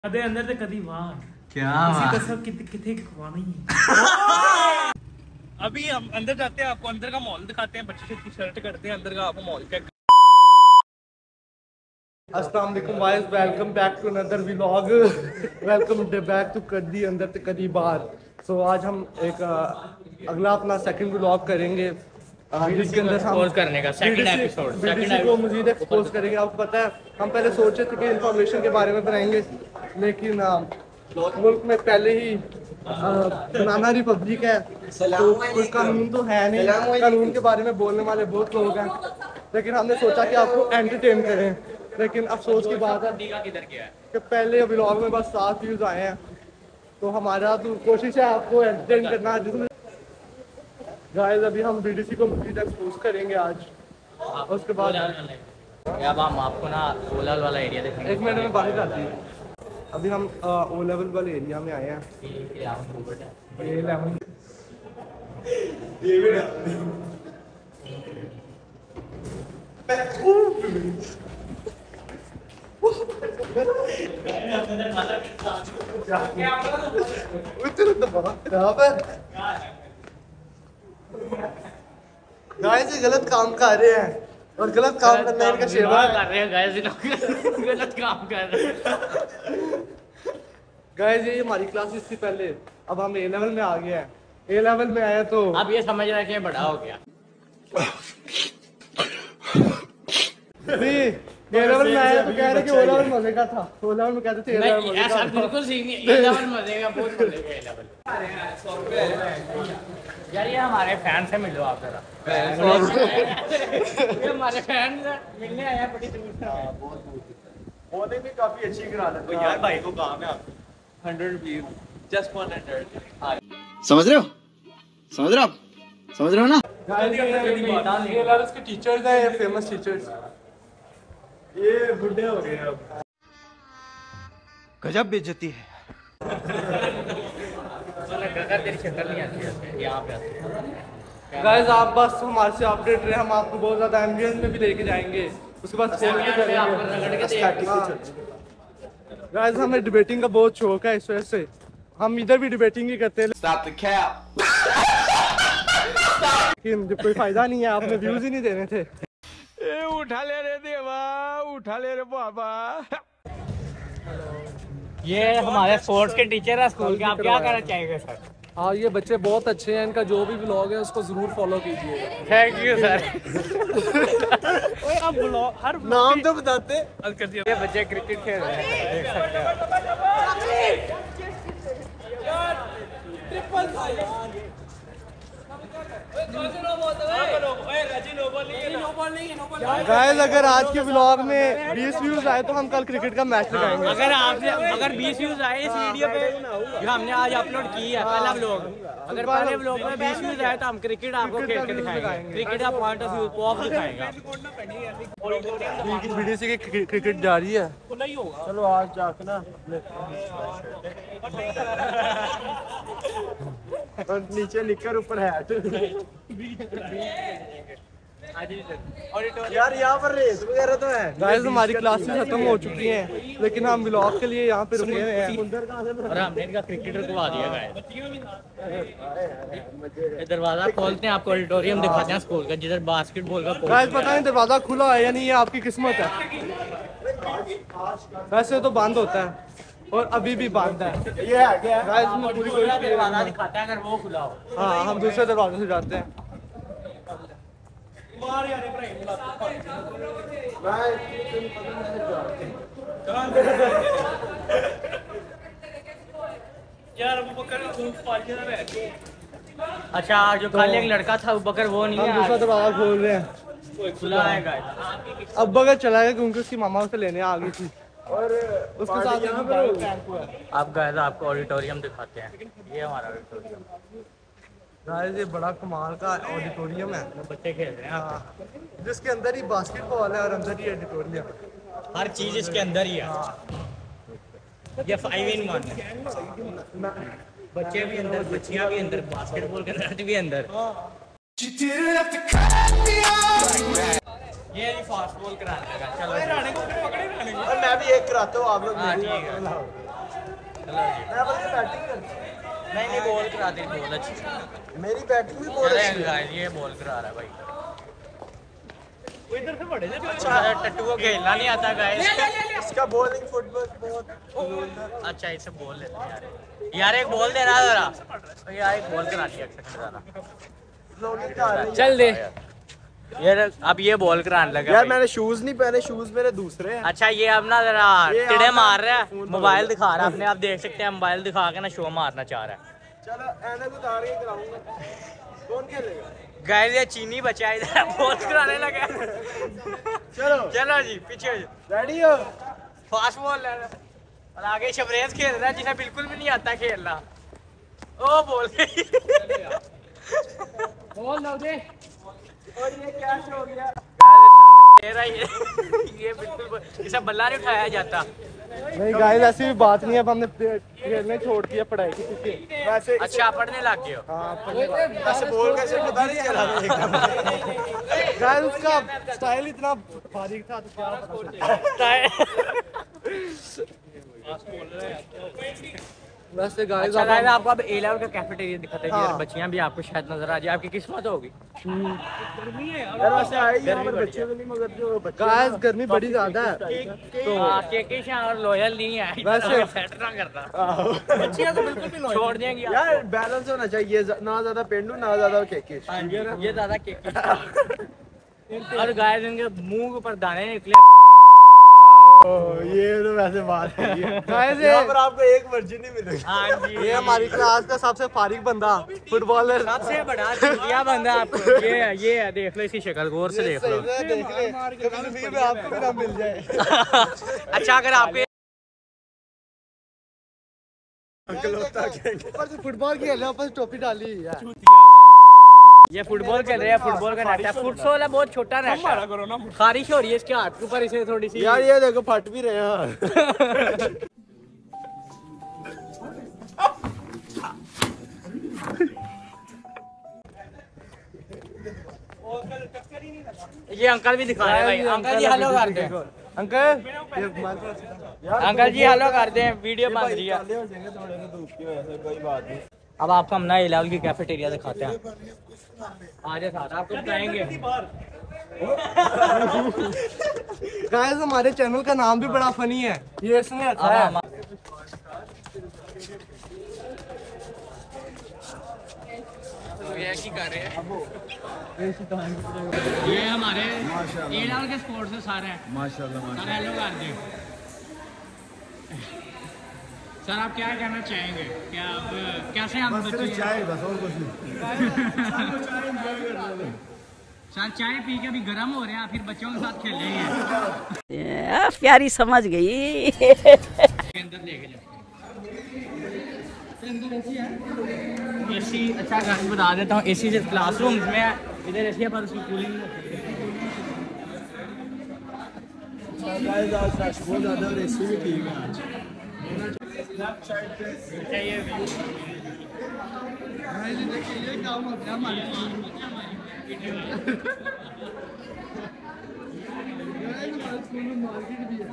कदे अंदर ते कदी बाहर क्या किथे खवाना ही अभी हम अंदर जाते हैं, आपको अंदर का मॉल दिखाते हैं, बच्चे की शर्ट करते हैं अंदर का, आपको मॉल चेक। अस्सलाम वालेकुम guys, welcome back to another vlog. Welcome back to कदी अंदर ते कदी बाहर। सो आज हम एक अगला अपना सेकंड व्लॉग करेंगे जिसके अंदर हम करने का सेकंड एपिसोड को मजीद एक्सपोज करेंगे। आपको पता है हम पहले सोचे थे कि इंफॉर्मेशन के बारे में बनाएंगे, लेकिन मुल्क में पहले ही बनाना रिपब्लिक है तो कोई कानून तो है नहीं, कानून के बारे में बोलने वाले बहुत लोग हैं, लेकिन हमने सोचा कि आपको एंटरटेन करें। लेकिन अफसोस की बात है कि पहले व्लॉग में बस 7 व्यूज आए हैं, तो हमारा तो कोशिश है आपको एंटरटेन करना। जिसमें गाइस अभी हम बीडीसी को मजीद एक्सपोज करेंगे आज, उसके बाद अब हम आपको ना ओला वाला एरिया देखेंगे। 1 मिनट में बाहर जाती है। अभी हम ओ लेवल वाले एरिया में आए हैं। गाइस ये गलत काम कर रहे हैं और गलत काम करना इनका शेवा कर रहे हैं गाइस, गलत काम कर रहे हैं गाइस। ये हमारी क्लासेस थी पहले, अब हम ए लेवल में आ गए हैं। ए लेवल में आए तो अब ये समझ रहा है कि बड़ा हो गया। ए लेवल में आए तो कह रहे कि ओ लेवल मजे का था, ओ लेवल में कहते थे ए लेवल मजे ऐसा का। बिल्कुल सही नहीं, ए लेवल मजे का, बहुत मजे का ए लेवल। यार ये हमारे फैन से मिलो आप जरा। ये हमारे फैन मिलने आए हैं बड़ी दूर से। बोले भी काफी अच्छी करा देते यार भाई को काम है आप 100 व्यूज जस्ट 100। समझ रहे हो, समझ रहे हो आप, समझ रहे हो ना। ये लाल उसके टीचर्स हैं, ये फेमस टीचर्स। ये बुढ़े हो गए अब। गजब बेइज्जती है। तेरी शक्ल नहीं आती है यहाँ पे आती। गाइस आप बस हमारे से अपडेट रहे, हम आपको बहुत ज्यादा एम्बियंस में भी लेके जाएंगे, उसके बाद गाइस हमें डिबेटिंग का बहुत शौक है, इस वजह से हम इधर भी डिबेटिंग ही करते हैं। लेकिन कोई फायदा नहीं है, आपने व्यूज ही नहीं देने थे। उठा ले रे देवा, उठा ले रे बाबा। ये हमारे स्पोर्ट्स के टीचर है स्कूल के, आप क्या करना चाहेंगे सर? हाँ ये बच्चे बहुत अच्छे हैं, इनका जो भी व्लॉग है उसको जरूर फॉलो कीजिएगा। Thank you sir. अब ब्लॉग हर नाम तो बताते। ये बच्चे क्रिकेट खेल रहे हैं, देख सकते हैं। गाइस अगर आज के व्लॉग में 20 व्यूज आए तो हम कल क्रिकेट का मैच लगाएंगे। अगर 20 व्यूज आए इस वीडियो पे जो हमने आज अपलोड की है पहला व्लॉग, अगर पहले व्लॉग में 20 व्यूज आए तो हम क्रिकेट आपको खेल के दिखाएंगे, क्रिकेट का पॉइंट ऑफ व्यू ऑफ दिखाएगा। बीडीसी की क्रिकेट जारी है। चलो आज जाके ना और नीचे लिखकर ऊपर हैट। यार यहाँ पर रेस वगैरह तो है। गाइस हमारी क्लासेस खत्म हो चुकी हैं, लेकिन हम व्लॉग के लिए यहाँ पे रुके हुए हैं। और हमने इनका क्रिकेट रुकवा दिया गाइस। दरवाजा खोलते हैं, आपको ऑडिटोरियम दिखाते हैं स्कूल का, जिधर बास्केटबॉल का। गाइस पता नहीं दरवाजा खुला है या नहीं, ये आपकी किस्मत है। वैसे तो बंद होता है और अभी भी बंद है। ये है क्या गाइस, मैं पूरी कोशिश दरवाजा दिखाता है अगर वो खुला हो। हाँ हम दूसरे दरवाजे से जाते हैं। यार अबू बकर खूब पालिया है। अच्छा जो कल एक लड़का था अबू बकर, वो नहीं हम है दूसरा दरवाजा खोल रहे हैं। खुला है गाइस। अब बगैर चला गया क्योंकि उसकी मामा उसे लेने आ गई थी और उसके साथ आप गाइस आपको ऑडिटोरियम दिखाते हैं, ये हमारा ऑडिटोरियम। गाइस ये बड़ा कमाल का ऑडिटोरियम है, बच्चे खेल रहे हैं, जिसके अंदर ही बास्केटबॉल है और अंदर ही ऑडिटोरियम। हर चीज इसके अंदर ही है। ये 5 in 1 है। बच्चे भी अंदर, बच्चियां भी अंदर, बास्केटबॉल का नेट भी अंदर। ये फास्ट बॉल कराने लगा। चलो और मैं भी एक कराता हूँ, आप लोग ठीक है। मैं बल्कि बैटिंग करता हूं। नहीं बॉल करा दे, बॉल अच्छी। मेरी बैटिंग भी बहुत अच्छी है। ये बॉल करा रहा है भाई। वो इधर से बड़े अच्छा टट्टू को खेलना नहीं आता गाइस। इसका बॉलिंग फुटबॉल बहुत अच्छा इसे बॉल लेते हैं यार एक बॉल देना जरा यार, एक बॉल करा दिया चल दे यार। अब ये बॉल कराने लगा यार। मैंने शूज नहीं पहने, शूज मेरे दूसरे हैं। अच्छा ये अब ना जरा टिड़े मार रहा है, मोबाइल दिखा रहा है अपने। आप देख सकते हैं मोबाइल दिखा के ना शो मारना चाह रहा है। चलो ऐनक उतार के कराऊंगा। कौन खेलेगा? गाइस ये चीनी बचा है इधर बॉल कराने लगा। चलो जी पीछे रेडी हो? फास्ट बॉल लेना और आगे शबरेज खेल रहा है जिसे बिल्कुल भी नहीं आता खेलना। ओ बॉल बॉल लो दे। और ये कैच हो गया। ये बिल्कुल इसे बल्ला नहीं उठाया जाता। नहीं गाइस ऐसी भी बात नहीं है। अब हमने खेलने छोड़ दिया पढ़ाई की पीछे। वैसे अच्छा पढ़ने लग गए हो? हाँ पढ़ने लग गए। वैसे बॉल कैसे पता नहीं चला गाइस। उसका स्टाइल इतना बारीक था तो क्या वैसे गाइस अच्छा गाइस आपको अब ए लेवल का कैफेटेरिया दिखाते हैं यार। बच्चियां भी आपको शायद नजर आ जाए, आपकी किस्मत होगी। यार वैसे आई यहां पर बच्चे तो नहीं, मगर जो गाइस गर्मी बड़ी ज्यादा है तो केके और लॉयल नहीं है वैसे सेट ना करता। बच्चियां तो बिल्कुल भी छोड़ देंगी यार। बैलेंस होना चाहिए, ना ज्यादा पेंडू ना ज्यादा केके। ये ज्यादा केके और गाइस इनके मुंह के ऊपर दाने निकले। ये तो वैसे बात है गाइस। यहाँ पर आपको एक वर्जिन नहीं मिलेगा। हाँ जी ये हमारी क्लास का सबसे फारिग बंदा फुटबॉलर, सबसे बड़ा चूतिया बंदा आपको ये है। देख लो इसकी शक्ल गौर से देख लो। देख ले कभी में आपको भी ना मिल जाए। अच्छा अगर आपको ऊपर से फुटबॉल खेल रहे, ऊपर से टोपी डाली यार। ये फुटबॉल खेल रहे हैं, फुटबॉल का नेट है। फुटसॉल है बहुत छोटा नेट है। खारिश हो रही है इसके हाथ के ऊपर, इसे थोड़ी सी यार ये देखो फट भी रहे हैं। ये अंकल भी दिखा रहे हैं भाई। अंकल जी हेलो कर दे। अंकल अंकल जी हेलो कर दे, वीडियो बन रही है। अब आपको हम नए लेवल की कैफेटेरिया दिखाते हैं। आज साथ आपको बताएंगे। गाइस हमारे चैनल का नाम भी बड़ा फनी है। ये इसमें अच्छा है। ये कर रहे हैं ये हमारे ए लेवल के स्पोर्ट्स है सारे। माशाल्लाह हेलो कर दे। सर आप क्या कहना चाहेंगे? क्या आप कैसे हम बच्चे चाय बस और कुछ नहीं। सर चाय पी के अभी गर्म हो रहे हैं, फिर बच्चों के साथ खेलेंगे। प्यारी समझ गई। अंदर लेके जाते हैं। एसी अच्छा गाड़ी बता देता हूँ। एसी से क्लासरूम में है, इधर एसी है पर उसकी कूलिंग नहीं होती। बहुत ज्यादा और एसी भी ठीक है आज। ये काम होता है हमारे स्कूल में मार्केट भी है।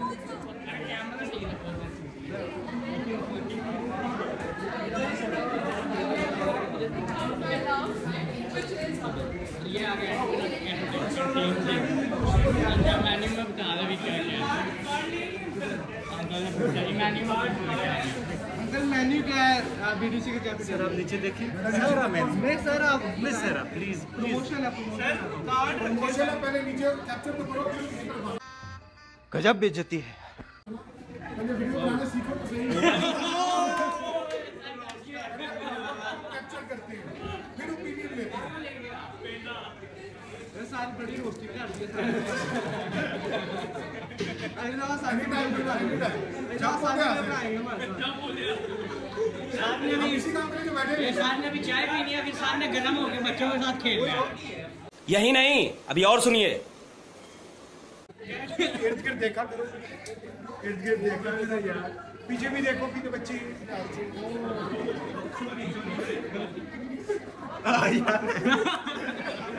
ये आ गया मेन्यू में बता दे भी क्या है। अंकल मेन्यू क्या है बीडीसी के कैफे? सर आप नीचे देखिए। सर आप प्लीज प्रमोशन है। पहले नीचे कैप्चर तो करो। गजब बेइज्जती है। वीडियो बनाना सीखो तो सही। कैप्चर करते हैं फिर ओपिनियन लेते हैं। ये सारी बड़ी होती है यार। अरे ना सारी टाइम पे आएंगे। जा सारे आएंगे हमारे साथ। इसी काम करके बैठे हैं। सर ने भी चाय पीनी है, फिर सर ने गर्म होकर बच्चों के साथ खेल रहा है। यही नहीं, अभी और सुनिए। इर्द गिर्द देखा करो। इर्द गिर्द देखा करो यार। पीछे भी देखो कि बच्चे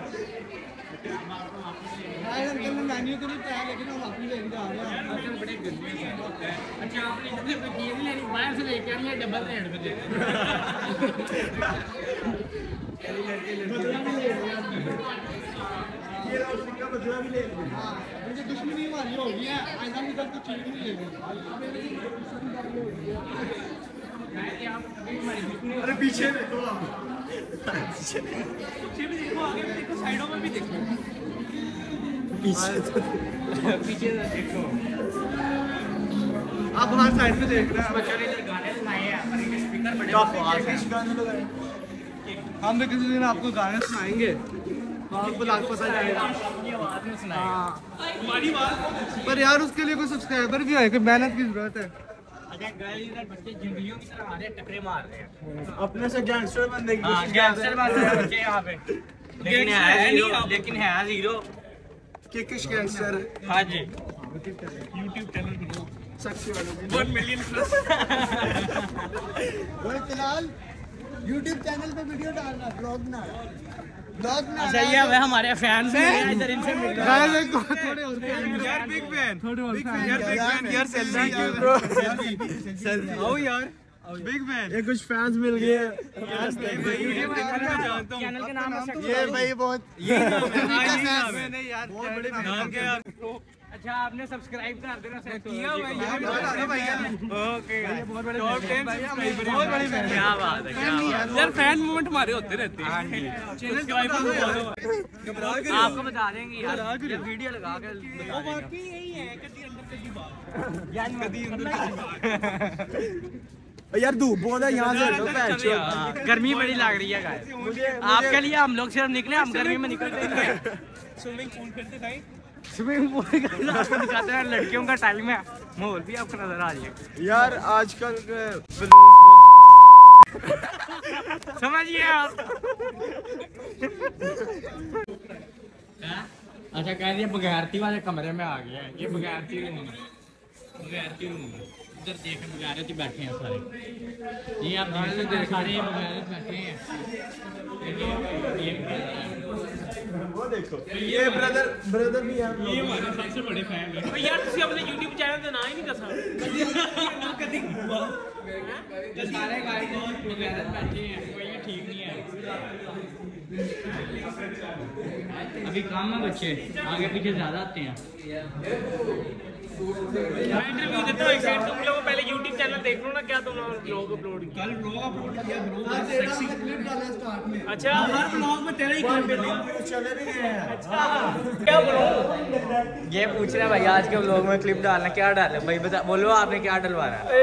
अंकल ने मेन्यू तो नहीं पाया, लेकिन हम अपनी लेके जा रहे हैं। बड़े अच्छा आपने इतने वकील नहीं लेनी बाहर से लेके आनी है डबल रेट पे दे बदला भी ले मुझे दुश्मनी हमारी हो गई है आइंदा भी तो चीज नहीं लेनी अरे पीछे देखो पीछे भी देखो आगे भी देखो साइडों में भी देखो पीछे देखो आप हमारे साइड में देख रहे हैं बच्चों ने इधर गाने सुनाए हैं और इनके स्पीकर बड़े हम भी किसी दिन आपको गाने सुनाएंगे आपको लाख पता जाएगा हमारी बात पर यार उसके लिए कोई सब्सक्राइबर भी है कि मेहनत की जरूरत है अच्छा गए इधर बच्चे जिंदगियों की तरह आ रहे हैं टकरे मार रहे हैं अपने से गैंगस्टर बनने की हां गैंगस्टर बन रहे हैं बच्चे यहां पे लेकिन है हीरो कि किस गैंगस्टर हां जी YouTube चैनल बनाओ सक्सेस वाले 1 मिलियन प्लस वो फिलहाल YouTube चैनल पे वीडियो डालना ब्लॉग बना अच्छा ये हमारे फैंस हैं इधर इनसे मिल रहे हैं थोड़े और यार बिग फैन थोड़े और यार बिग फैन यार सेल्फी ब्रो सेल्फी आओ यार बिग फैन ये कुछ फैंस मिल गए हैं यूट्यूब चैनल में जानता हूं चैनल का नाम है ये भाई बहुत ये नाम है नहीं यार बहुत बड़े नाम क्या यार अच्छा आपने सब्सक्राइब कर देना किया भाई ओके बहुत बड़े टॉप 10 सब्सक्राइबर बहुत बड़े फैन क्या बात है यार फैन मूवमेंट हमारे होते रहते हैं सब्सक्राइबर आपको बता देंगे यार ये वीडियो लगा के बता देंगे बाकी यही है कभी अंदर कभी बाहर कभी यार धूप बहुत है यहाँ से गर्मी बड़ी लग रही है गाइस आपके लिए हम लोग सिर्फ निकले हम गर्मी में निकलते नहीं हैं स्विमिंग पूल खेलते नहीं स्विमिंग पूल का आपको दिखाते हैं लड़कियों का टाइम है माहौल भी आपको नजर आ रही है यार आजकल समझिए आप अच्छा कह रही है बगैरती वाले कमरे में आ गया है ये बगैरती रूम है इधर देखें बगैरती बैठे हैं सारे ये आप देख सकते हैं सारे बगैरत बैठे हैं वो देखो ये ब्रदर भी है ये हमारे सबसे बड़े फैन है यार ਤੁਸੀਂ ਆਪਣੇ YouTube चैनल ਦਾ ਨਾਮ ਹੀ ਨਹੀਂ ਦੱਸਣਾ कभी सारे गाइस बगैरत बैठे हैं कोई भी ठीक नहीं है अभी काम है बच्चे आगे पीछे ज्यादा आते हैं मैं इंटरव्यू देता हूं एक साइड तुम लोग पहले YouTube चैनल देख लो ना क्या तुम व्लॉग अपलोड कल व्लॉग अपलोड किया ब्रो सेक्सी क्लिप डाला स्टार्ट में अच्छा हर व्लॉग में तेरा ही क्लिप है चले भी गए हैं अच्छा क्या बोलो ये पूछ रहे हैं भाई आज के व्लॉग में क्लिप डालना क्या डालना भाई बता बोलो आपने क्या डलवाना है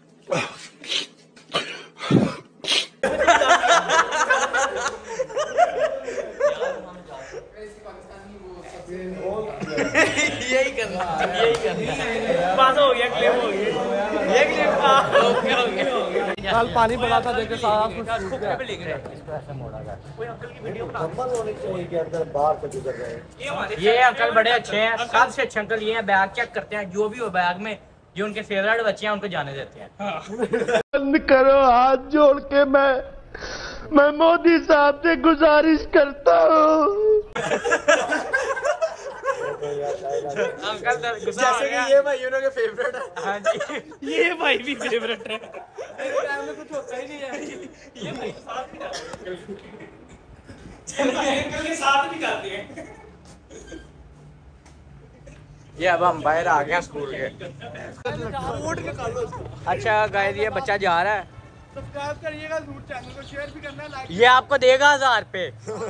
यही करना पास हो गया क्लिप हो गया ये क्लिप ओके ओके कल पानी पड़ा था देखे सारा कुछ सूख गया ये अंकल बड़े अच्छे हैं सबसे अच्छे अंकल ये हैं बैग चेक करते हैं जो भी हो बैग में जो उनके फेवरेट बच्चे हैं उनको जाने देते हैं बंद करो हाथ जोड़ के मैं मोदी साहब से गुजारिश करता हूँ अंकल गुस्सा जैसे कि ये भाई उनके फेवरेट है हाँ जी ये भाई भी फेवरेट है में कुछ होता ही नहीं है ये भाई साथ भी जाते हैं चल भाई अंकल के साथ भी जाते हैं ये अब हम बाहर आ गए स्कूल के अच्छा गाइस ये बच्चा जा रहा है सब्सक्राइब करिएगा जरूर चैनल को शेयर भी करना लाइक ये आपको देगा 1000 पे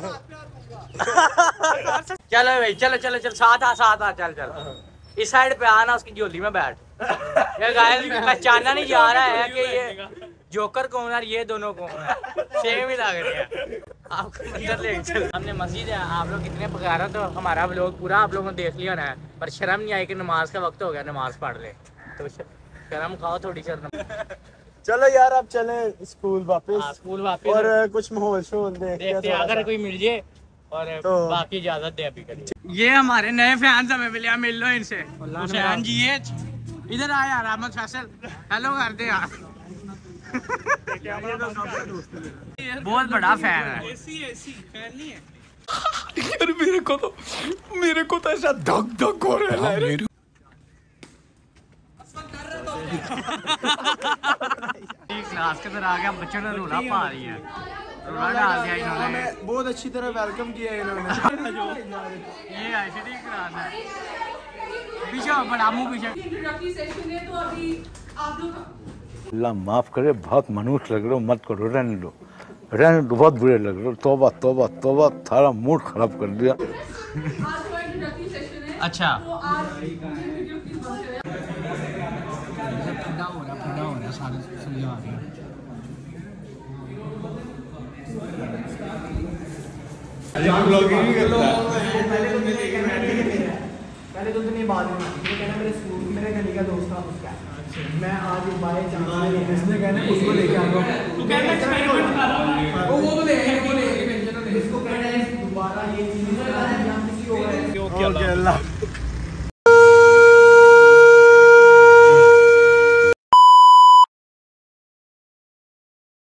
चलो भाई चलो चलो चल साथ आ चल चल इस साइड पे आना उसकी झोली में बैठ ये गाइस पहचाना नहीं जा रहा है कि ये जोकर कौन है ये दोनों कौन है सेम ही लग रहे हैं आपको अंदर ले चल हमने मस्जिद है आप लोग कितने पकारा तो हमारा व्लॉग पूरा आप लोगों ने देख लिया ना पर शर्म नहीं आई कि नमाज का वक्त हो गया नमाज पढ़ ले तो शर्म खाओ थोड़ी शर्म चलो यार अब चले स्कूल वापस स्कूल वापस और कुछ माहौल शोल देखते हैं देखते हैं अगर कोई मिल जाए और तो बाकी इजाजत दे अभी करिए ये हमारे नए फैंस हमें मिले मिल लो इनसे हुसैन जी ये इधर आए यार अहमद फैसल हेलो कर दे यार बहुत बड़ा फैन है एसी फैन नहीं है यार मेरे को तो ऐसा धक धक हो रहा है क्लास के अंदर आ गया, बच्चों ने रोला पा रही है, रोला डाल दिया इन्होंने। बहुत अच्छी तरह वेलकम किया इन्होंने। ये ICT कराना है पीछे बड़ा मुंह पीछे। अल्लाह माफ करे, बहुत मनुष्य लग रहे हो, मत करो, रहने दो, बहुत बुरे लग रहे हो। तौबा तौबा तौबा, थारा मूड खराब कर दिया। अच्छा सारे समझा रहे हैं। पहले तो ये बात नहीं, कहना मेरे स्कूल मेरे गली का दोस्त था उसका, मैं आज बाय चांस इसने कहना उसको लेके आ गया, वो इसको कहना है दोबारा ये चीज किसी और